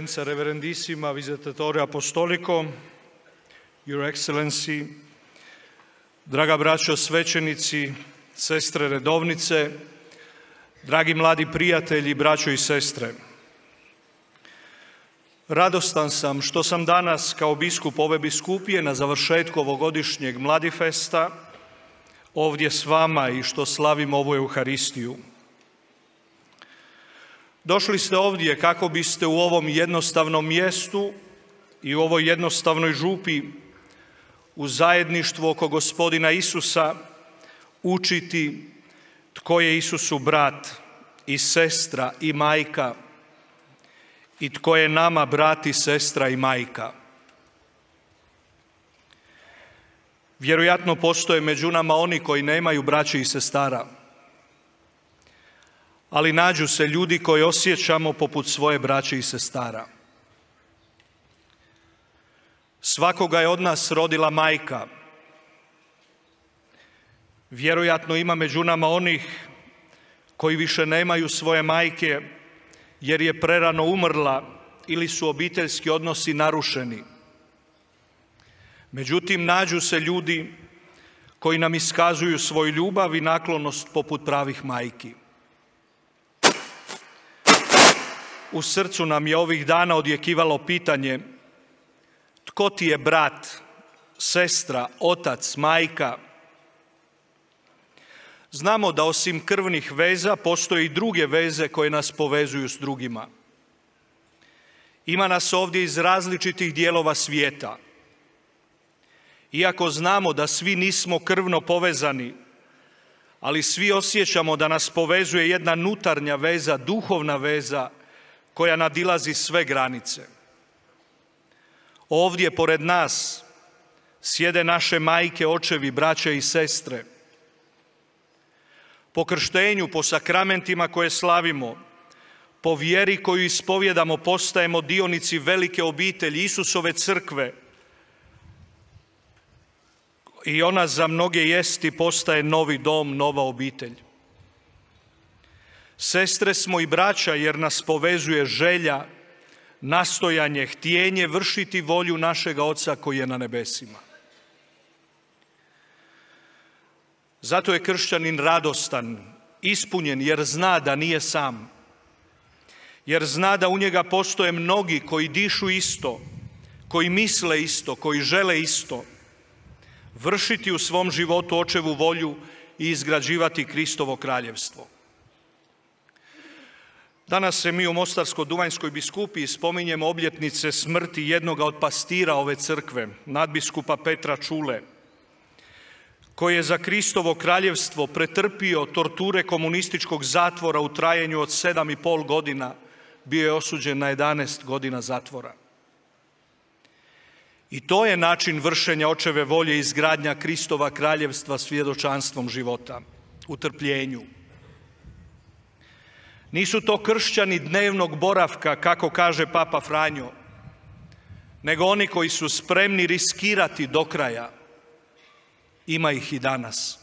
Eccellenza Reverendissima Visitatore Apostolico, Your Excellency, draga braćo svećenici, sestre redovnice, dragi mladi prijatelji, braćo i sestre. Radostan sam što sam danas kao biskup ove biskupije na završetku ovogodišnjeg Mladifesta ovdje s vama i što slavim ovu Euharistiju. Došli ste ovdje kako biste u ovom jednostavnom mjestu i u ovoj jednostavnoj župi u zajedništvu oko Gospodina Isusa učiti tko je Isusu brat i sestra i majka i tko je nama brat i sestra i majka. Vjerojatno postoje među nama oni koji nemaju braće i sestara, ali nađu se ljudi koji osjećamo poput svoje braće i sestara. Svakoga je od nas rodila majka. Vjerojatno ima među nama onih koji više nemaju svoje majke jer je prerano umrla ili su obiteljski odnosi narušeni. Međutim, nađu se ljudi koji nam iskazuju svoju ljubav i naklonost poput pravih majki. U srcu nam je ovih dana odjekivalo pitanje tko ti je brat, sestra, otac, majka? Znamo da osim krvnih veza postoje i druge veze koje nas povezuju s drugima. Ima nas ovdje iz različitih dijelova svijeta. Iako znamo da svi nismo krvno povezani, ali svi osjećamo da nas povezuje jedna unutarnja veza, duhovna veza koja nadilazi sve granice. Ovdje pored nas sjede naše majke, očevi, braće i sestre. Po krštenju, po sakramentima koje slavimo, po vjeri koju ispovjedamo, postajemo dionici velike obitelji Isusove crkve i ona za mnoge jest i postaje novi dom, nova obitelj. Sestre smo i braća jer nas povezuje želja, nastojanje, htjenje vršiti volju našega Oca koji je na nebesima. Zato je kršćanin radostan, ispunjen jer zna da nije sam. Jer zna da u njega postoje mnogi koji dišu isto, koji misle isto, koji žele isto. Vršiti u svom životu Očevu volju i izgrađivati Kristovo kraljevstvo. Danas se mi u Mostarsko-duvanjskoj biskupiji spominjemo obljetnice smrti jednoga od pastira ove crkve, nadbiskupa Petra Čule, koji je za Kristovo kraljevstvo pretrpio torture komunističkog zatvora u trajanju od 7,5 godina, bio je osuđen na 11 godina zatvora. I to je način vršenja Očeve volje i izgradnja Kristova kraljevstva svjedočanstvom života, u trpljenju. Nisu to kršćani dnevnog boravka, kako kaže Papa Franjo, nego oni koji su spremni riskirati do kraja. Ima ih i danas.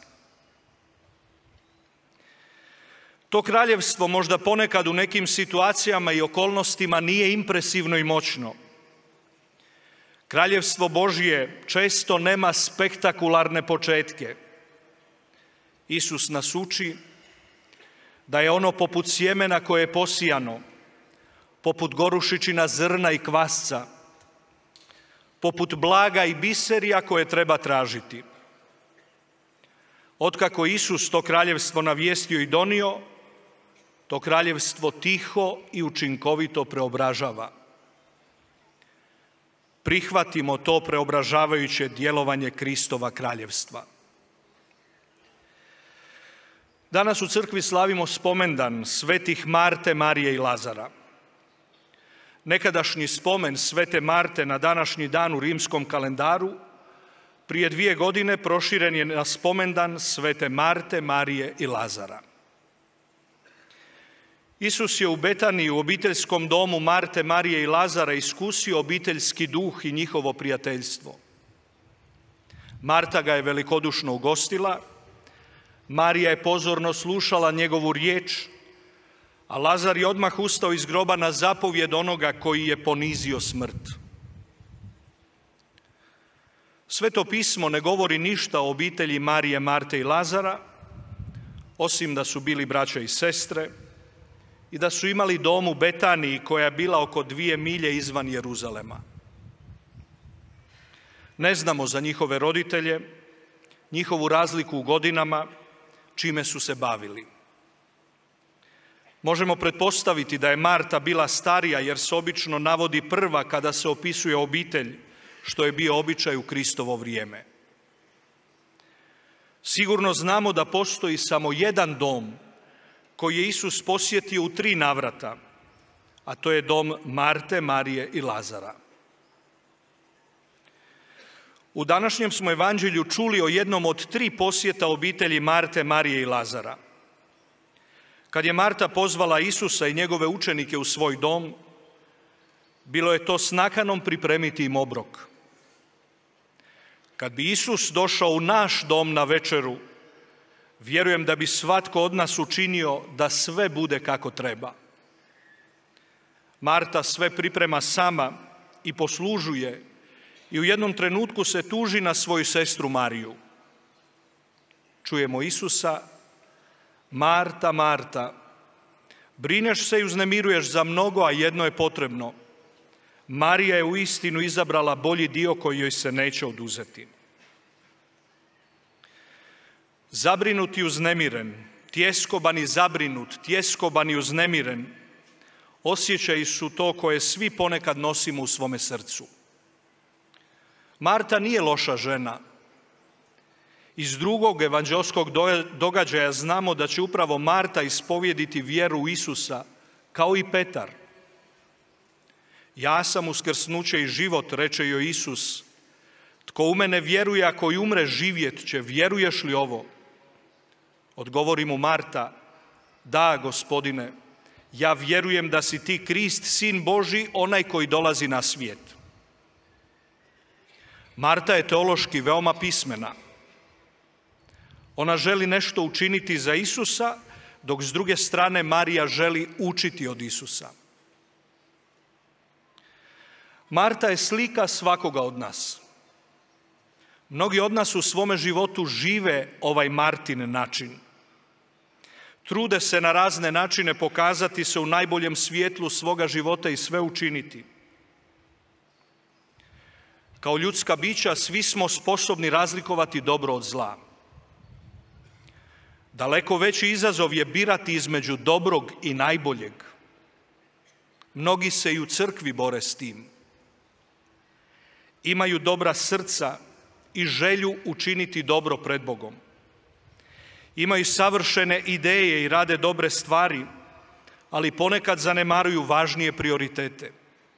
To kraljevstvo možda ponekad u nekim situacijama i okolnostima nije impresivno i moćno. Kraljevstvo Božje često nema spektakularne početke. Isus nas uči da je ono poput sjemena koje je posijano, poput gorušičina zrna i kvasca, poput blaga i biserija koje treba tražiti. Otkako Isus to kraljevstvo navijestio i donio, to kraljevstvo tiho i učinkovito preobražava. Prihvatimo to preobražavajuće djelovanje Kristova kraljevstva. Danas u crkvi slavimo spomendan svetih Marte, Marije i Lazara. Nekadašnji spomen svete Marte na današnji dan u rimskom kalendaru prije 2 godine proširen je na spomendan svete Marte, Marije i Lazara. Isus je u Betaniji, u obiteljskom domu Marte, Marije i Lazara iskusio obiteljski duh i njihovo prijateljstvo. Marta ga je velikodušno ugostila, Marija je pozorno slušala njegovu riječ, a Lazar je odmah ustao iz groba na zapovjed onoga koji je ponizio smrt. Sveto pismo ne govori ništa o obitelji Marije, Marte i Lazara, osim da su bili braća i sestre i da su imali dom u Betaniji koja je bila oko 2 milje izvan Jeruzalema. Ne znamo za njihove roditelje, njihovu razliku u godinama, čime su se bavili. Možemo pretpostaviti da je Marta bila starija jer se obično navodi prva kada se opisuje obitelj, što je bio običaj u Kristovo vrijeme. Sigurno znamo da postoji samo jedan dom koji je Isus posjetio u 3 navrata, a to je dom Marte, Marije i Lazara. U današnjem smo evanđelju čuli o jednom od 3 posjeta obitelji Marte, Marije i Lazara. Kad je Marta pozvala Isusa i njegove učenike u svoj dom, bilo je to s nakanom pripremiti im obrok. Kad bi Isus došao u naš dom na večeru, vjerujem da bi svatko od nas učinio da sve bude kako treba. Marta sve priprema sama i poslužuje i u jednom trenutku se tuži na svoju sestru Mariju. Čujemo Isusa: Marta, Marta, brineš se i uznemiruješ za mnogo, a jedno je potrebno. Marija je uistinu izabrala bolji dio koji joj se neće oduzeti. Zabrinut i uznemiren, tjeskoban i zabrinut, tjeskoban i uznemiren, osjećaji su to koje svi ponekad nosimo u svome srcu. Marta nije loša žena. Iz drugog evanđelskog događaja znamo da će upravo Marta ispovjediti vjeru u Isusa, kao i Petar. Ja sam uskrsnuće i život, reče joj Isus. Tko u mene vjeruje, ako i umre, živjet će. Vjeruješ li ovo? Odgovori mu Marta: da, Gospodine, ja vjerujem da si ti Krist, Sin Božji, onaj koji dolazi na svijet. Marta je teološki veoma pismena. Ona želi nešto učiniti za Isusa, dok s druge strane Marija želi učiti od Isusa. Marta je slika svakoga od nas. Mnogi od nas u svome životu žive ovaj Martin način. Trude se na razne načine pokazati se u najboljem svjetlu svoga života i sve učiniti. Kao ljudska bića svi smo sposobni razlikovati dobro od zla. Daleko veći izazov je birati između dobrog i najboljeg. Mnogi se i u crkvi bore s tim. Imaju dobra srca i želju učiniti dobro pred Bogom. Imaju savršene ideje i rade dobre stvari, ali ponekad zanemaruju važnije prioritete.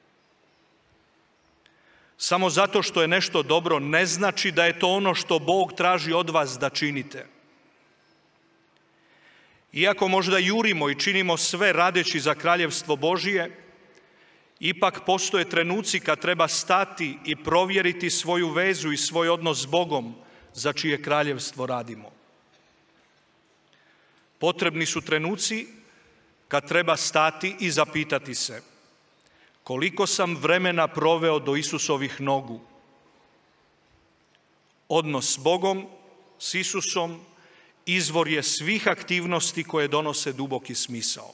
Samo zato što je nešto dobro ne znači da je to ono što Bog traži od vas da činite. Iako možda jurimo i činimo sve radeći za kraljevstvo Božije, ipak postoje trenuci kad treba stati i provjeriti svoju vezu i svoj odnos s Bogom za čije kraljevstvo radimo. Potrebni su trenuci kad treba stati i zapitati se: koliko sam vremena proveo do Isusovih nogu? Odnos s Bogom, s Isusom, izvor je svih aktivnosti koje donose duboki smisao.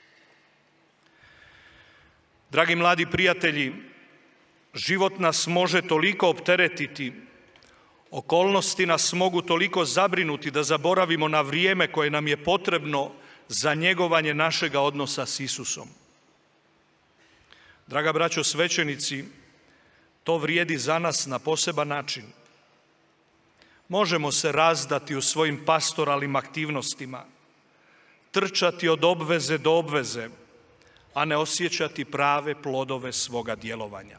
Dragi mladi prijatelji, život nas može toliko opteretiti, okolnosti nas mogu toliko zabrinuti da zaboravimo na vrijeme koje nam je potrebno za njegovanje našega odnosa s Isusom. Draga braćo svećenici, to vrijedi za nas na poseban način. Možemo se razdati u svojim pastoralnim aktivnostima, trčati od obveze do obveze, a ne osjećati prave plodove svoga djelovanja.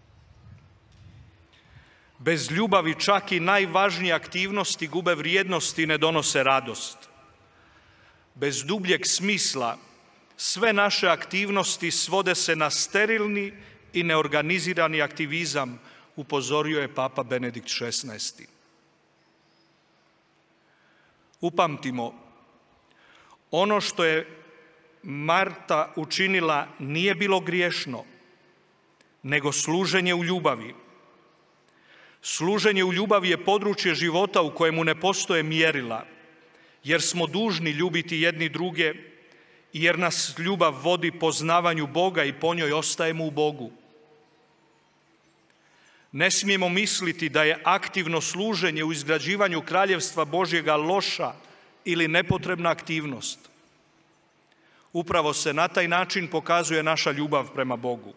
Bez ljubavi čak i najvažnije aktivnosti gube vrijednost i ne donose radost. Bez dubljeg smisla sve naše aktivnosti svode se na sterilni i neorganizirani aktivizam, upozorio je Papa Benedikt XVI. Upamtimo, ono što je Marta učinila nije bilo griješno, nego služenje u ljubavi. Služenje u ljubavi je područje života u kojemu ne postoje mjerila, jer smo dužni ljubiti jedni druge i jer nas ljubav vodi poznavanju Boga i po njoj ostajemo u Bogu. Ne smijemo misliti da je aktivno služenje u izgrađivanju kraljevstva Božjega loša ili nepotrebna aktivnost. Upravo se na taj način pokazuje naša ljubav prema Bogu.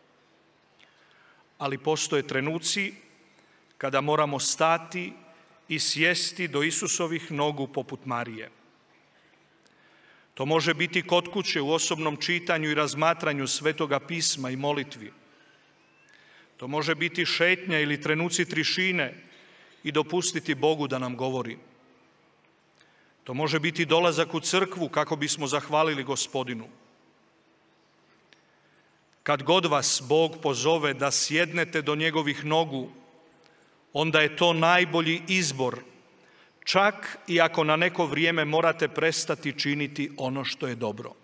Ali postoje trenuci kada moramo stati i sjesti do Isusovih nogu poput Marije. To može biti kod kuće u osobnom čitanju i razmatranju Svetoga pisma i molitvi. To može biti šetnja ili trenuci tišine i dopustiti Bogu da nam govori. To može biti dolazak u crkvu kako bismo zahvalili Gospodinu. Kad god vas Bog pozove da sjednete do njegovih nogu, onda je to najbolji izbor, čak i ako na neko vrijeme morate prestati činiti ono što je dobro.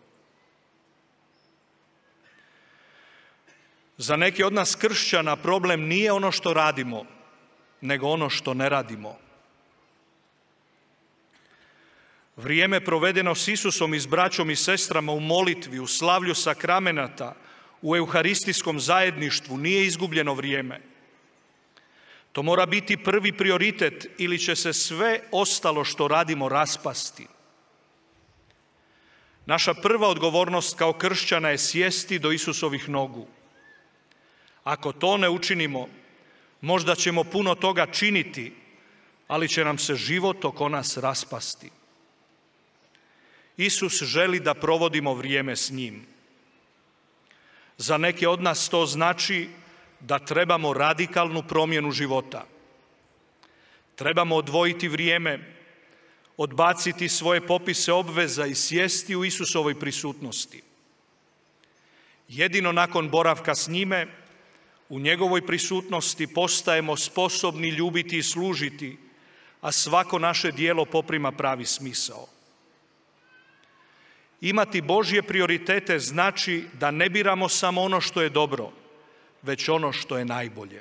Za neke od nas kršćana problem nije ono što radimo, nego ono što ne radimo. Vrijeme provedeno s Isusom i s braćom i sestrama u molitvi, u slavlju sakramenata, u euharistijskom zajedništvu nije izgubljeno vrijeme. To mora biti prvi prioritet ili će se sve ostalo što radimo raspasti. Naša prva odgovornost kao kršćana je sjesti do Isusovih nogu. Ako to ne učinimo, možda ćemo puno toga činiti, ali će nam se život oko nas raspasti. Isus želi da provodimo vrijeme s njim. Za neke od nas to znači da trebamo radikalnu promjenu života. Trebamo odvojiti vrijeme, odbaciti svoje popise obveza i sjesti u Isusovoj prisutnosti. Jedino nakon boravka s njime, u njegovoj prisutnosti postajemo sposobni ljubiti i služiti, a svako naše djelo poprima pravi smisao. Imati Božje prioritete znači da ne biramo samo ono što je dobro, već ono što je najbolje.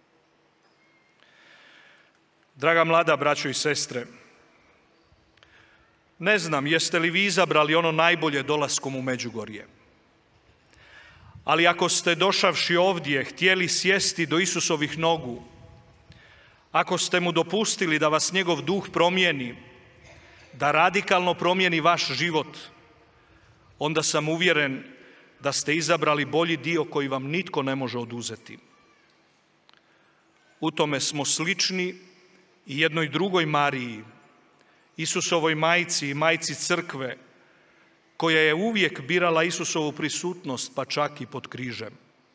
Draga mlada braćo i sestre, ne znam jeste li vi izabrali ono najbolje dolaskom u Međugorje, ali ako ste došavši ovdje htjeli sjesti do Isusovih nogu, ako ste mu dopustili da vas njegov duh promijeni, da radikalno promijeni vaš život, onda sam uvjeren da ste izabrali bolji dio koji vam nitko ne može oduzeti. U tome smo slični i jednoj drugoj Mariji, Isusovoj majci i majci crkve, koja je uvijek birala Isusovu prisutnost, pa čak i pod križem.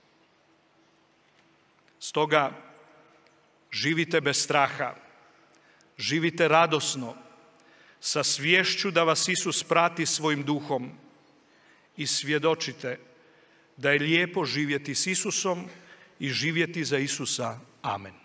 Stoga, živite bez straha, živite radosno, sa sviješću da vas Isus prati svojim duhom i svjedočite da je lijepo živjeti s Isusom i živjeti za Isusa. Amen.